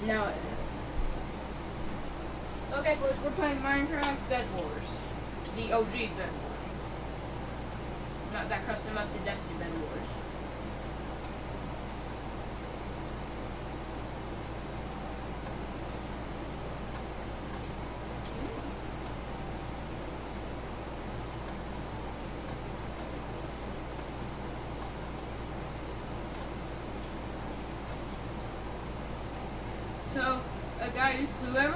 Now it is. Okay, boys, we're playing Minecraft Bed Wars. The OG Bed Wars. Not that customized Dusty Bed Wars. So, guys,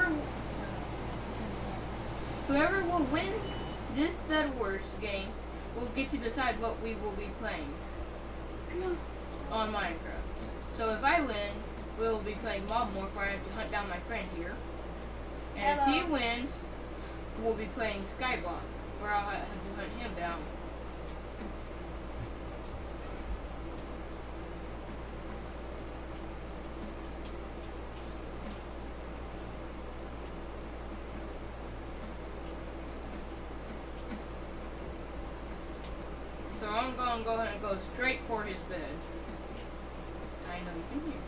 whoever will win this Bed Wars game will get to decide what we will be playing on Minecraft. So if I win, we will be playing Mob Morph, where I have to hunt down my friend here. And if he wins, we'll be playing Skyblock, where I'll have to hunt him down. So I'm going to go ahead and go straight for his bed. I know he's in here.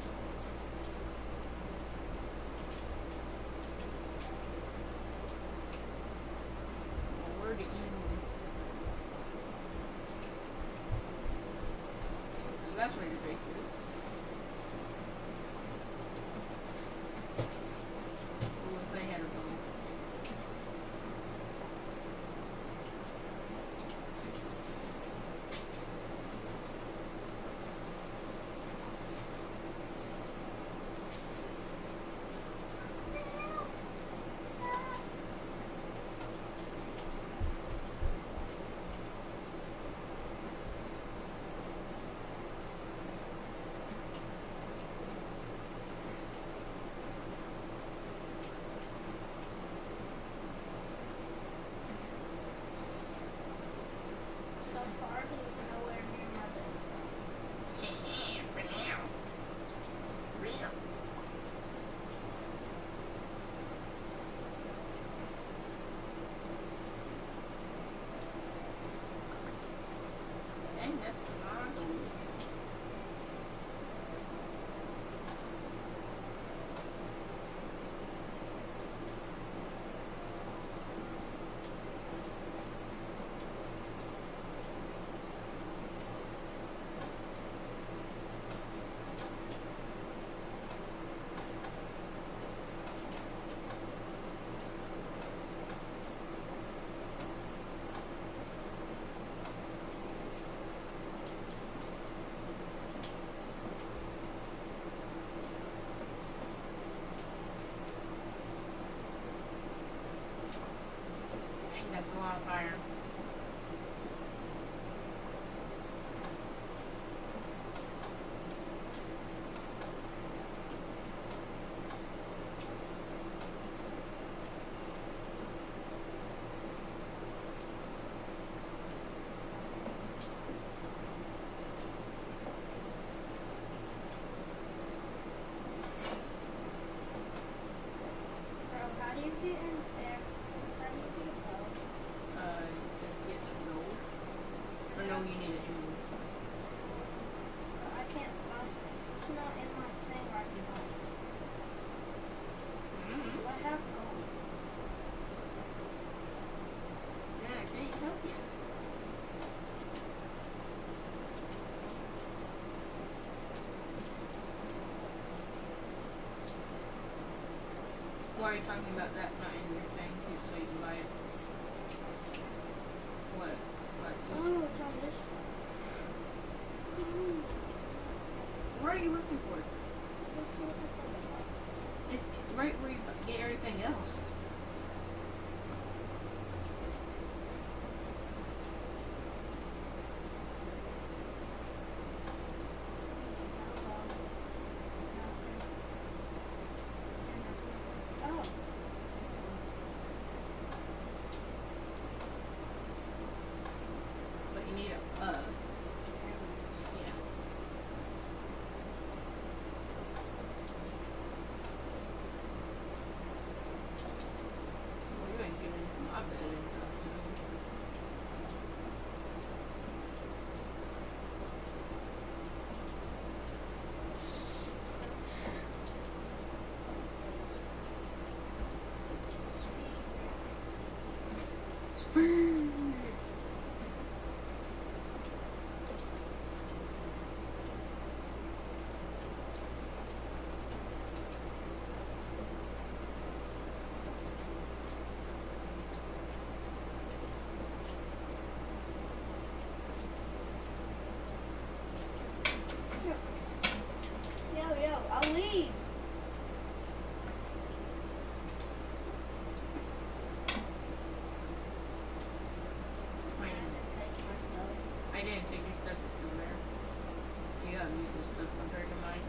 Well, where did you... So that's where your face is. We'll play header phone. That's a lot of fire. Bro, how do you get in there? How do you get above? Just get some gold. Or no, you need it. I can't find it. It's not in my thing right now. I have gold. Yeah, I can't help you. Why are you talking about that's not in your thing, just so you can buy it? What? Oh, it's on this. What are you looking for? It's right where you get everything else. Oh. But you need a yeah. Yo, I'll leave. I didn't take your stuff, it's still there. You got useless stuff compared to mine.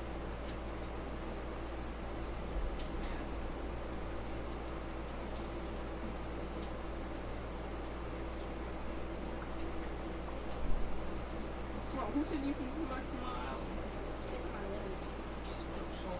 Yeah. Well, who said you can come back to my island? So?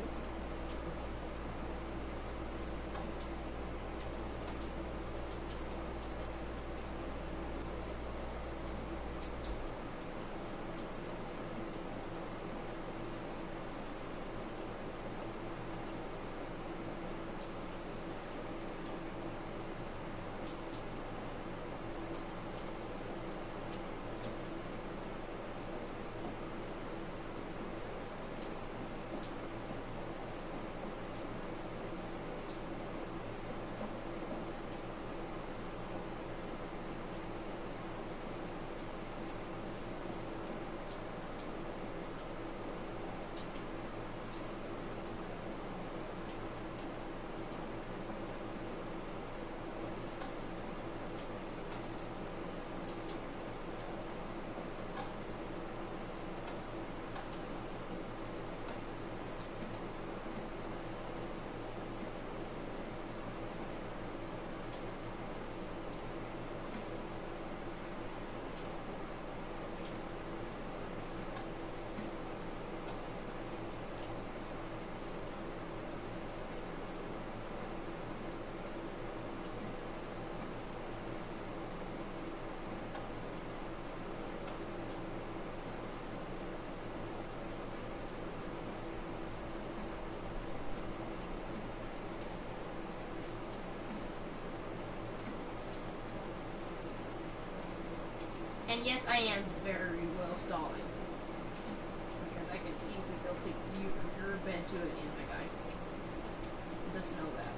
And yes, I am very well stalling. Because I can easily go pick your bed to it in, my guy. Just know that.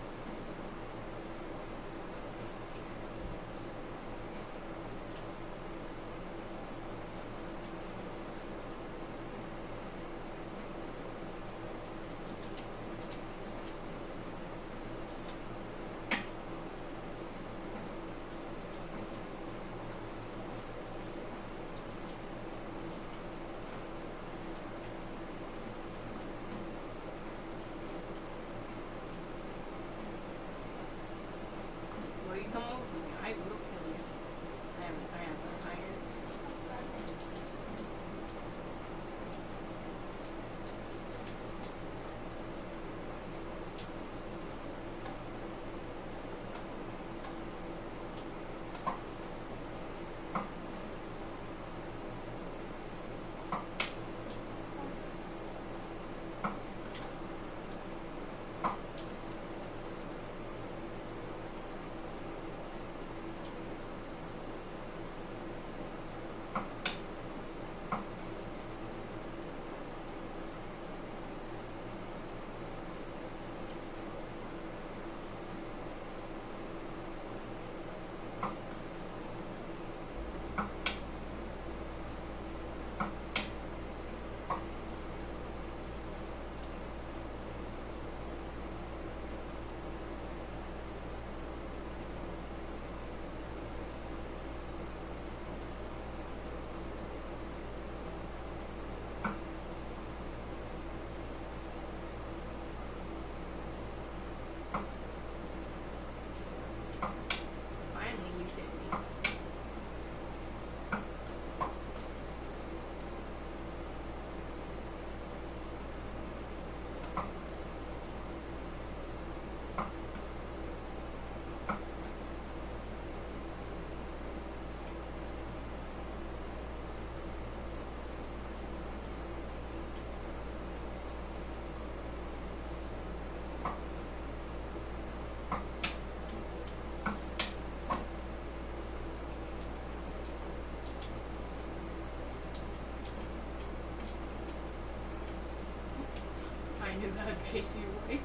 I knew how to chase you away.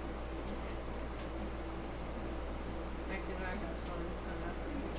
Back then I got started coming after you.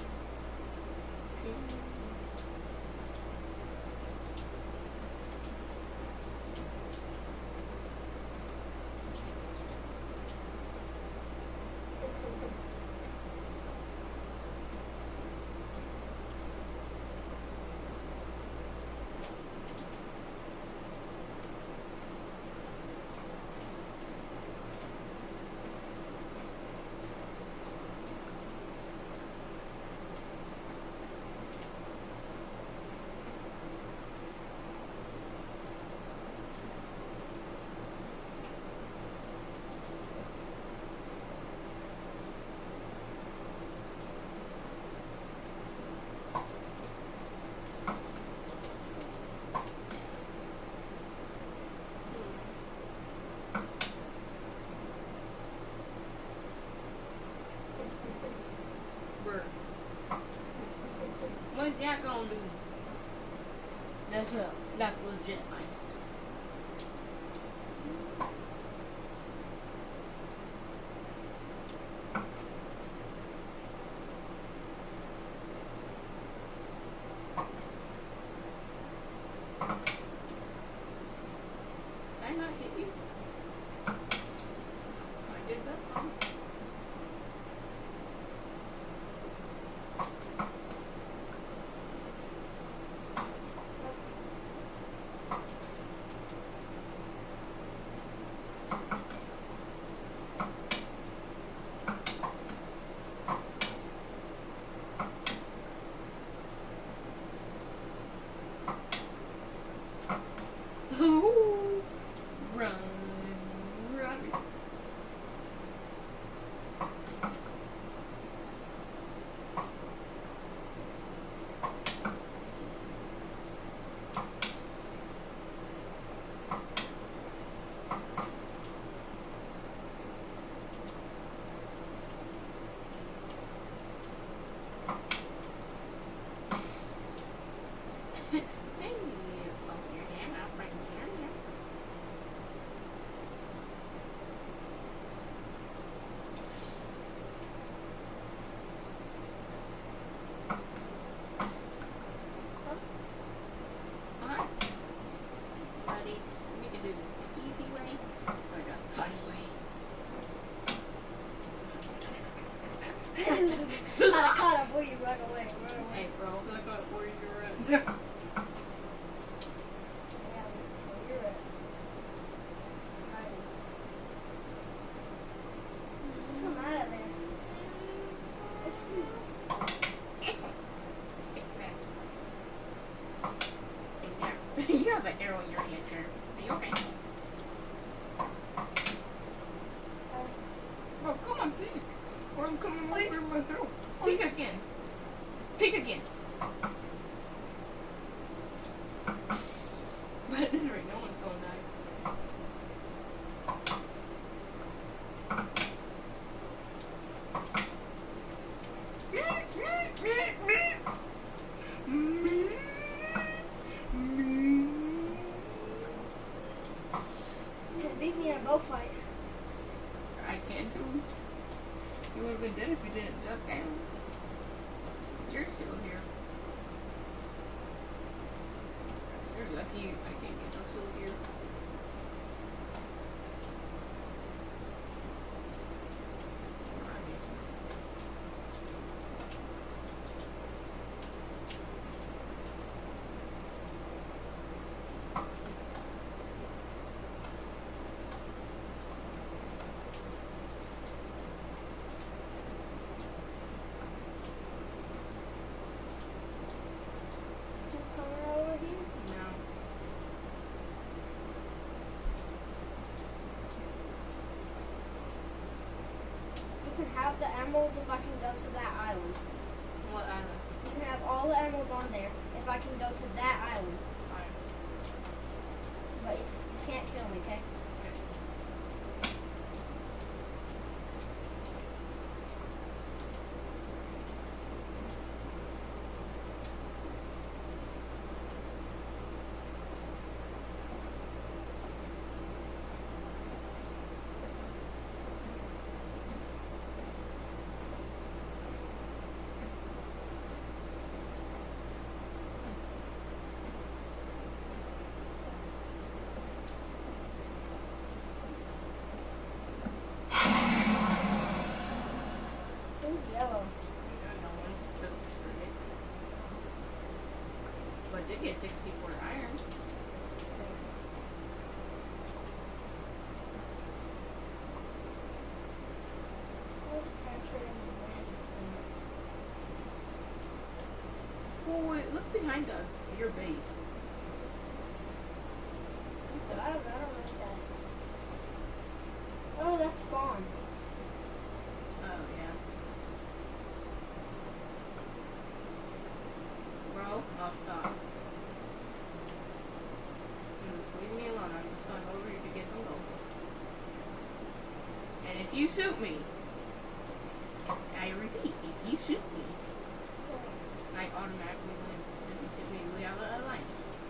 What's that gonna do? That's legit nice. Did I not hit you? I did that wrong. Ooh, run, run. Hey, poke your hand up right here. Alright, buddy, we can do this the easy way or the fun way. I caught up before you run away. Run away. Hey, bro, look out where you're at. Yeah, you're right. Come out of there. Let's see. You have an arrow in your hand, Sharon. Are you okay? Oh, come on, peek. Or I'm coming over myself. Peek again. Peek again. But at this rate, no one's gonna die. You can beat me in a bow fight. I can't do it. You would have been dead if you didn't duck down. It's your shield here. You're lucky I can't get no shield here. Coming over here. No. You can have the emeralds if I can go to that island. What island? You can have all the emeralds on there if I can go to that island. Fine. But if you can't kill me, okay? should get 64 iron. Well, wait, look behind your base. I don't know what that is. Oh, that's spawn. Oh, yeah. Bro, I'll stop. Just leave me alone. I'm just going over here to get some gold. And if you shoot me, I repeat, if you shoot me, I automatically win. If you shoot me, we have a alliance.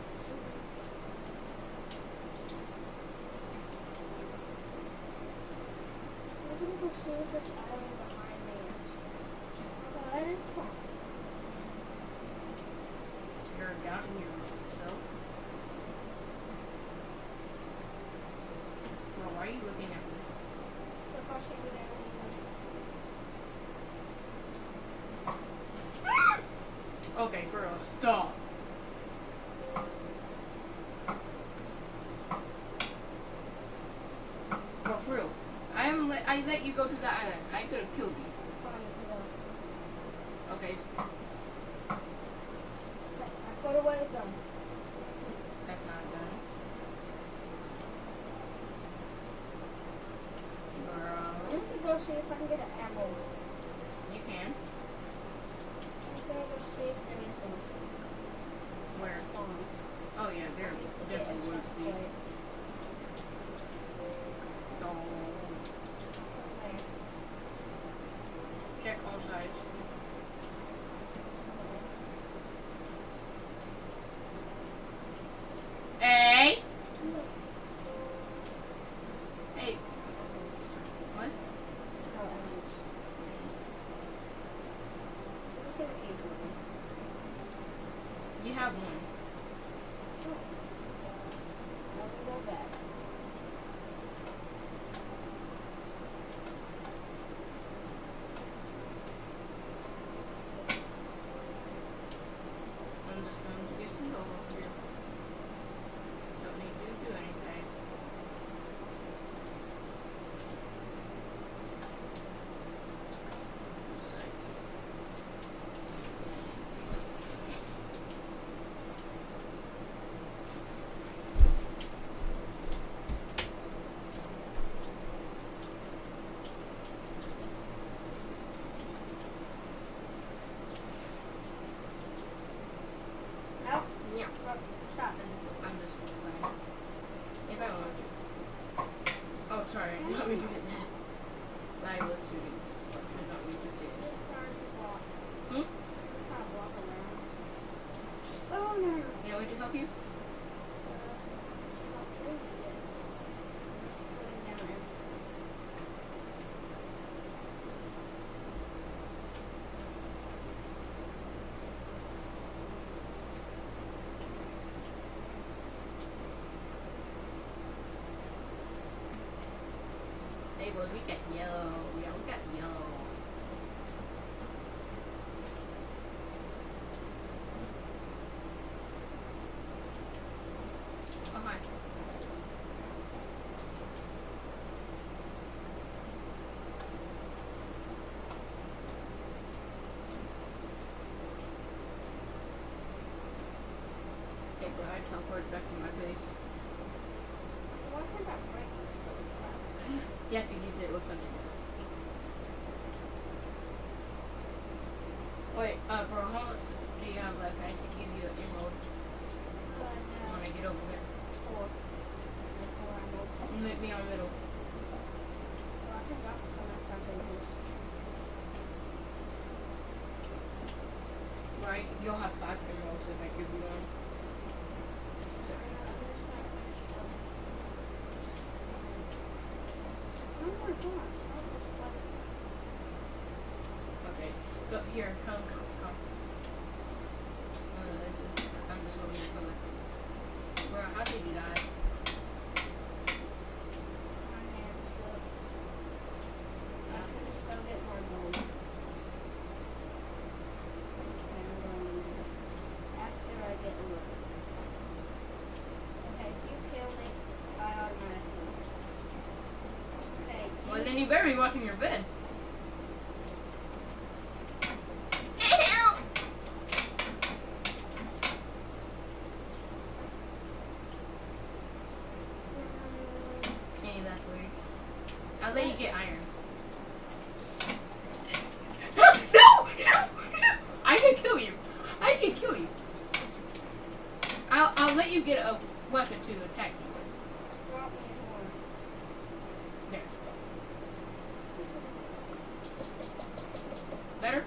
I'm gonna go see what this island behind me is. Oh, that is fun. You're doubting yourself. Well, why are you looking at me? So if I shoot it at Okay, for real, stop. Bro, for real. I let you go to the island. I could have killed you. Okay. I put away the gun. That's not done. I'm gonna go see if I can get an ammo. You can. I'm gonna go see if there is one. Where? Spawned. Oh yeah, there definitely would be. Oh. Check all sides. Hey! Hey. What? You have one. Go back. I'm just going to get some gold over here. Don't need you to do anything. Let's see. No? Yeah. Stop. I'm just playing. If I want to. Oh, sorry. I did not mean to hit that. I was shooting. But did not mean to hit. Hmm? Oh no. You want me to help you? Hey boys, we got yellow. Yeah, we got yellow. Oh hi. Okay, bro, I teleported back from my base. Why can't that break is still flat? You have to use it with something else. Wait, bro, how much do you have left? I can give you an emerald. Want to get over there? 4. 4 emeralds. Meet me on middle. Well, I can drop some after I do this. Right, you'll have 5 emeralds if I give you one. So, Oh my gosh, that was perfect. okay, go here. Come. I'm just looking for it. Bro, how did you die? My hands slip. I can just go get more gold. Okay, I'm going to after I get a little. But then you better be watching your bed. Okay, that's weird. I'll let you get iron. No! I can kill you. I can kill you. I'll let you get a weapon to attack you with. There. Better?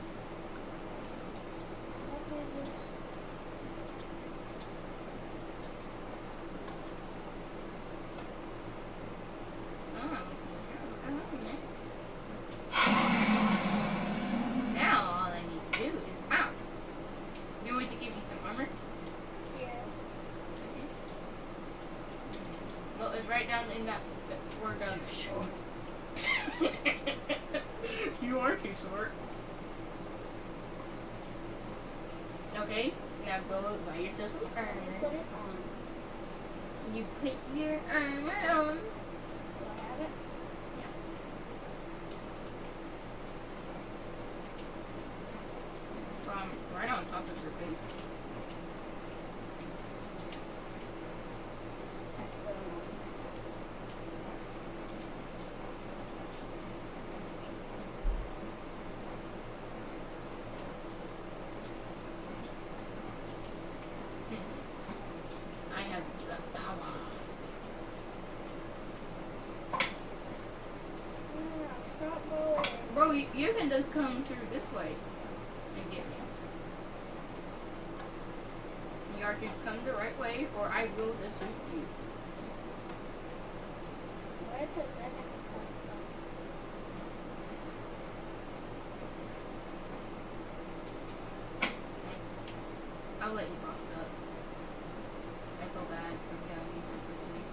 Now all I need to do is pound. You want to give me some armor? Yeah. Okay. Well, it's right down in that word of Short. You are too short. Okay, now go buy yourself some armor. Put it on. You put your armor on. Do I have it? From right on top of your base. That's so annoying. I have the power. Stop rolling. Bro, you can just come through this way and get me. You are to come the right way, or I will just shoot you. Where does that come from? I'll let you box up. I feel bad for killing you so quickly.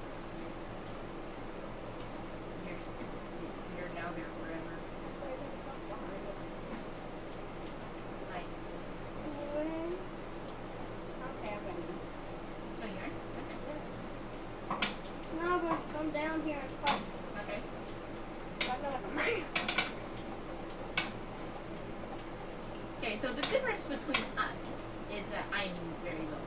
You're now there forever. Where's that stuff behind it? Like, When? Okay, I'm ready. oh, you are? Okay. No, but come down here and fight. Okay. I know what I'm Okay, so the difference between us is that I'm very low.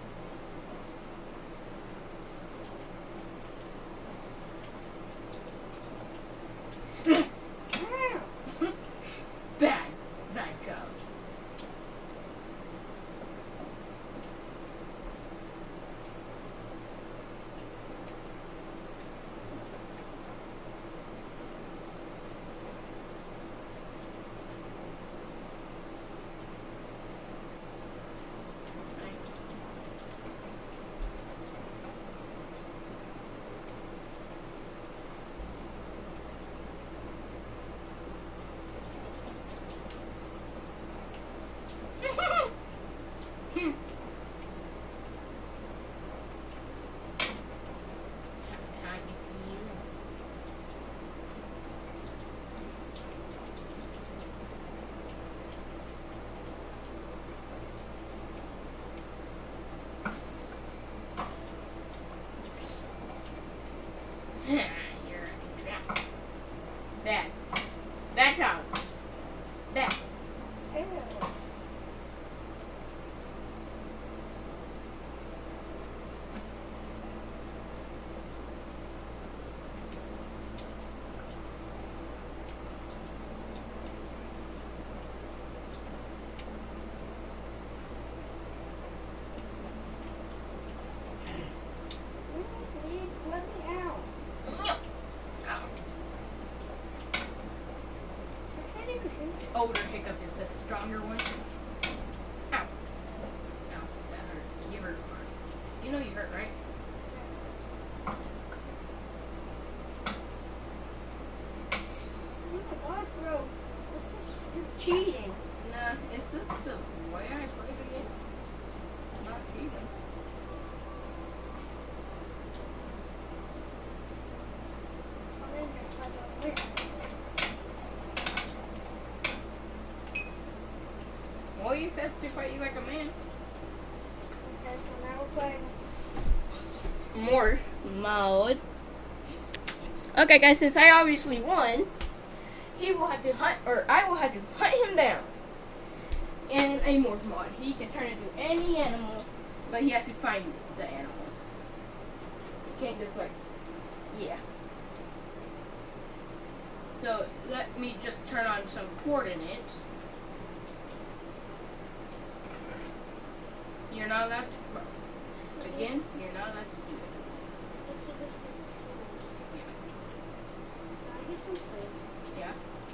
Bad child. You're a trap. Bad. Bad child. Bad. Ew. Please let me out. Ow. I can't even shoot. Older hiccup is a stronger one. Ow. Ow. That hurt. You hurt. You know you hurt, right? Oh my gosh, bro. This is you're cheating. Nah, it's just the way I play the game. I'm not cheating. I'm in here so I don't win. Well, you said to fight you like a man. Okay, so now we're playing. Morph mode. Okay, guys, since I obviously won, he will have to hunt, or I will have to hunt him down. In a morph mod, he can turn into any animal, but he has to find the animal. He can't just like, yeah. So let me just turn on some coordinates. You're not allowed to. Again, you're not allowed to do it. Yeah. Can I get some food? Yeah.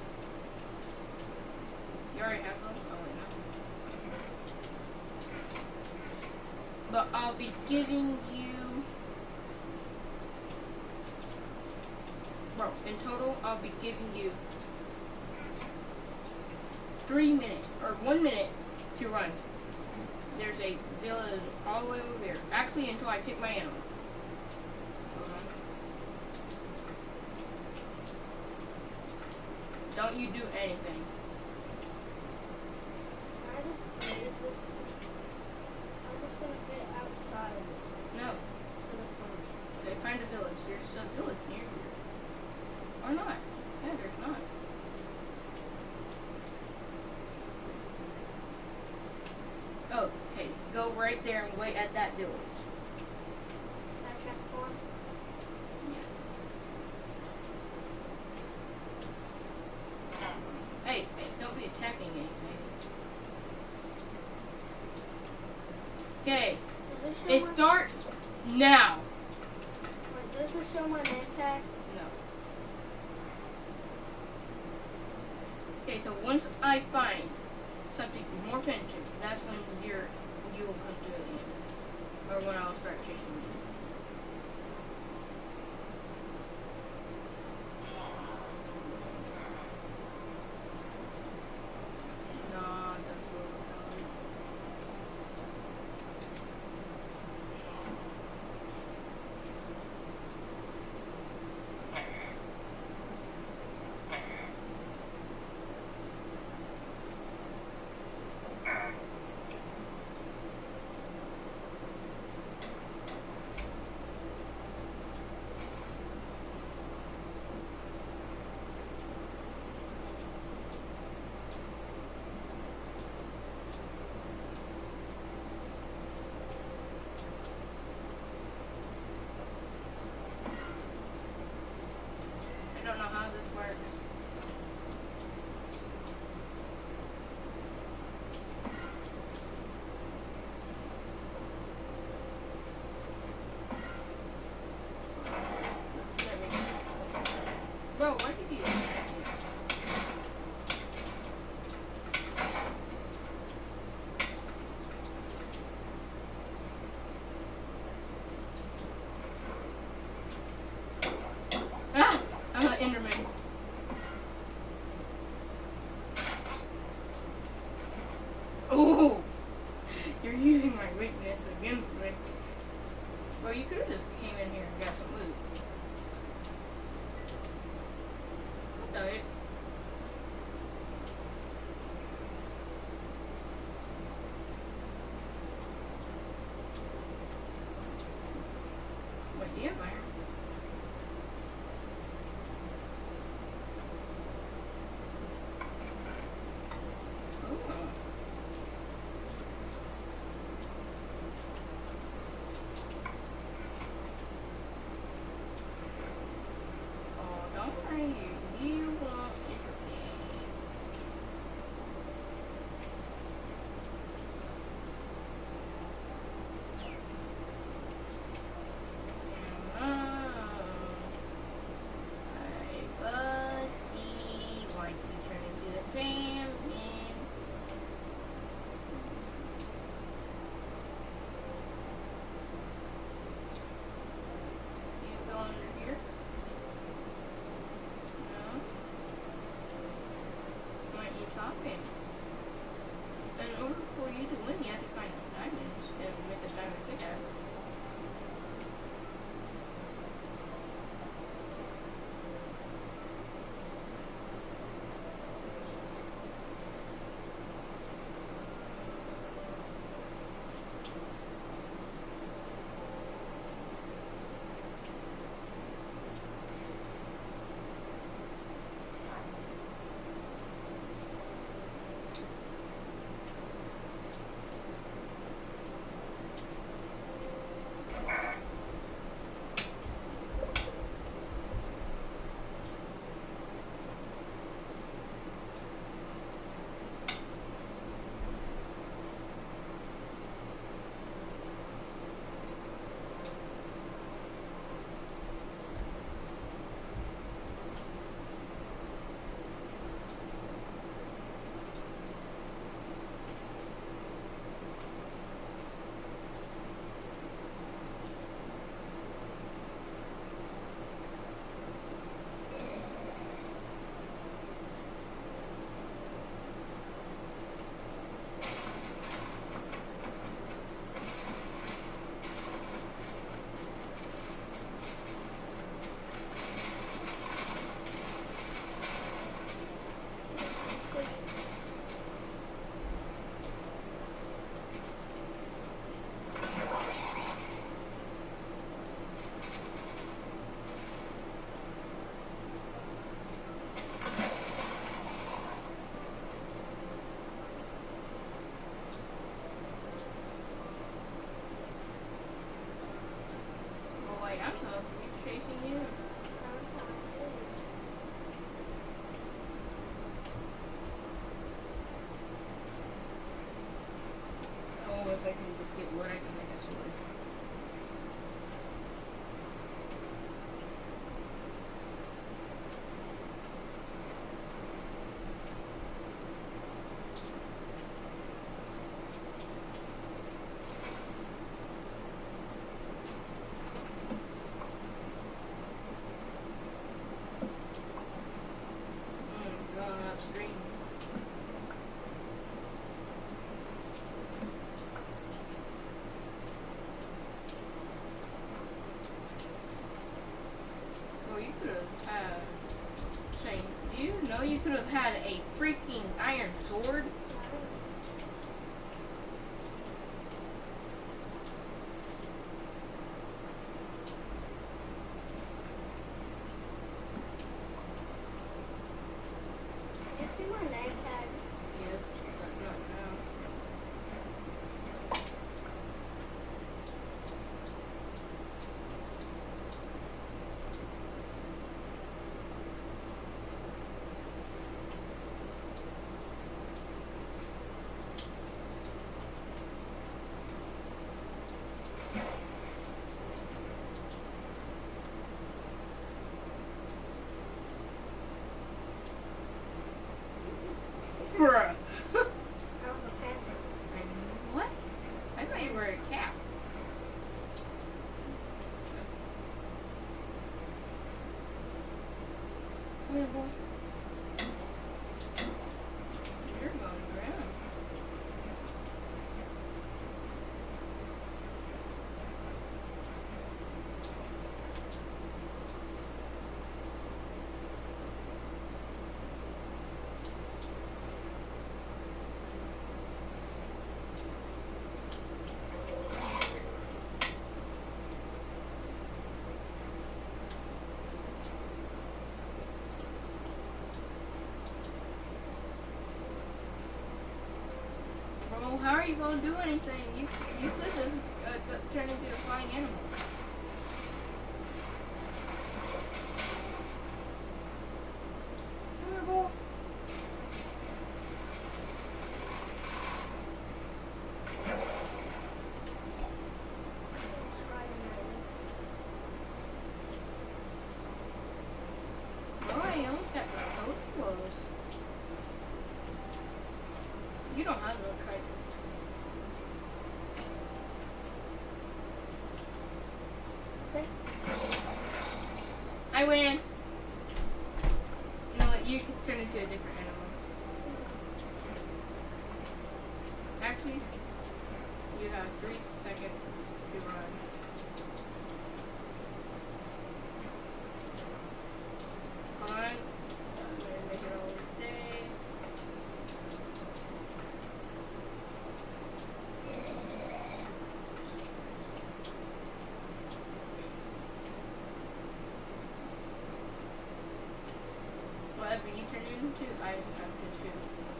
You already have those? Oh, wait, no. But I'll be giving you... Bro, in total, I'll be giving you 3 minutes, or 1 minute to run. There's a village all the way over there. Actually, until I pick my animal. Hold on. Don't you do anything. Can I just leave this? I'm just gonna get outside of it. No. To the front. Okay, find a village. There's a village near here. Or not. Yeah, there's not. Oh, okay. Go right there and wait at that village. Can I transform? Yeah. Hey, don't be attacking anything. Okay. It starts now. Wait, does it show my name tag? No. Okay, so once I find something more into, that's when you will come to the end. Or when I'll start chasing you. No, that's the I don't know how this works. Bro, why did you attack me? Ah! I'm an Enderman. Oh! You're using my weakness against me. Well, you could have just came in here and got some loot. What the heck? Wait, do you have iron? Oh. Oh, don't worry. You won't. It's okay. Hi, buddy. Why did you turn into a salmon? You go under here? No? Why aren't you talking? In order for you to win, you have to find diamonds and make a diamond pickaxe. you could have had a freaking iron sword. You see my name tag? Yes, but not now. Bruh. I was a panda. What? I thought you were a cat. Come here, boy. You're going around. Well, how are you going to do anything? You supposed to turn into a flying animal. Come here, boy. Oh, I almost got this toast closed. You don't have no trident. Okay. I win. No, you can turn into a different animal. Actually, you have 3 seconds to run. Hold on. I'm gonna make it all stay. Whatever you turn into, I have to choose.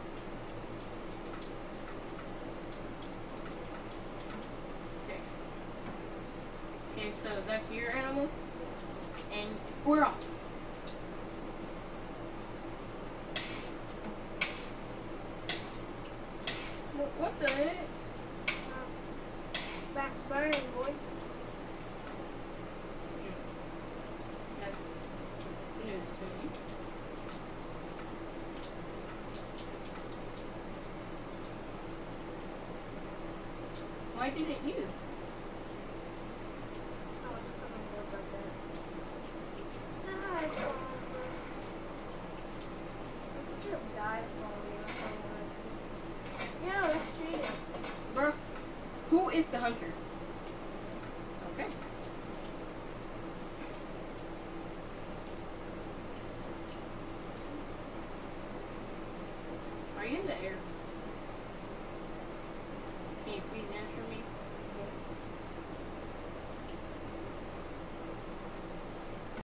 Okay. Okay, so that's your animal, and we're off. What the heck? Back's burning, boy. That's news to me. Why didn't you? I was coming to about that. Ah, I should have dived on me if I wanted to. Yeah, let's cheat it. Bro, who is the hunter?